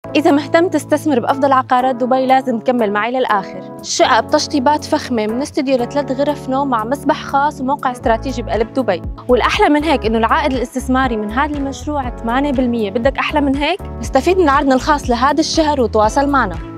إذا مهتم تستثمر بأفضل عقارات دبي لازم تكمل معي للآخر. شقق بتشطيبات فخمة من استوديو ل3 غرف نوم مع مسبح خاص وموقع استراتيجي بقلب دبي. والأحلى من هيك إنه العائد الاستثماري من هذا المشروع 8%. بدك أحلى من هيك؟ استفيد من عرضنا الخاص لهذا الشهر وتواصل معنا.